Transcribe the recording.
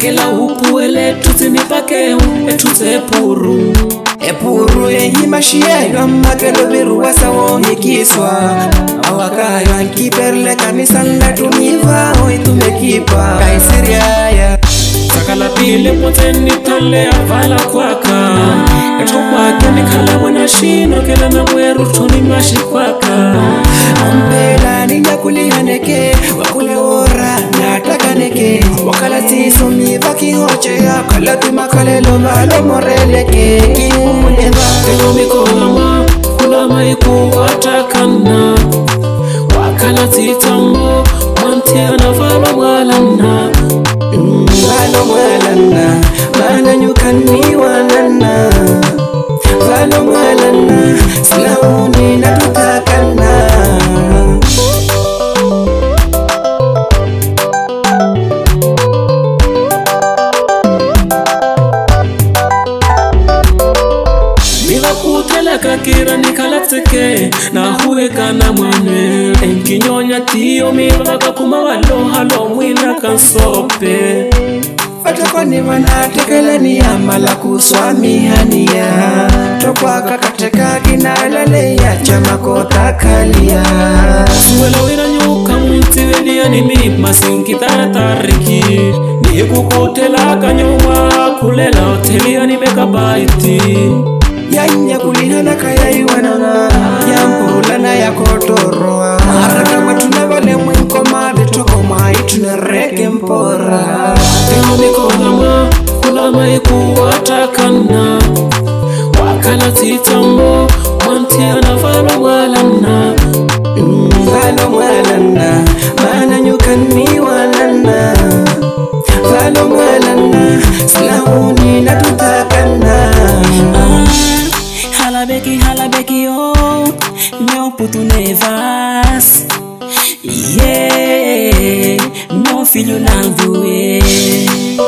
Akela upuele tutinipake etutepuru. Epuru yimashie Makelo biru wasawo hikiswa Awakayo ankiperle kanisa tuniva Oitumekipa Kaisiria ya Sakala pile poteni tale avala kwaka Etopake nikala wana shino kela na mweru tuni mashi kwaka Ambela ninja kulihaneke Wakule ora nataka neke Wakala tiso mivaki hoche ya Kalati makalelo malo moreleke Kiumuleva Ego mikolama kulama iku watakana Wakala titambo Mantiana valo walana Valo walana Mana nyukani walana Valo walana Slauni na tutakana Kutela kakira nikalatseke na hueka na mwane enkinyonya tiyo mivaka kuma walo halo mwina kansope Fatoko ni wanatekele ni amala kuswami hania Tokwa kakateka kinalale ya chamako takalia Suwela wira nyuka mwintiwelia ni mima sinkitara tariki Ni kukutela kanyuma kulela hotelia ni mekabaiti Yanya kulihana kaya iwanana Yampurulana ya kotoroa Haraka matuna vale mwinko made toko maitu na reke mpora Teo mikolama kulama iku watakana Wakala titambo Mantiana valo walana Valo walana Mana nyukani walana Valo walana Slauni na tutakana Halabeki oh Meu puto nevas Yeah Meu filho não doer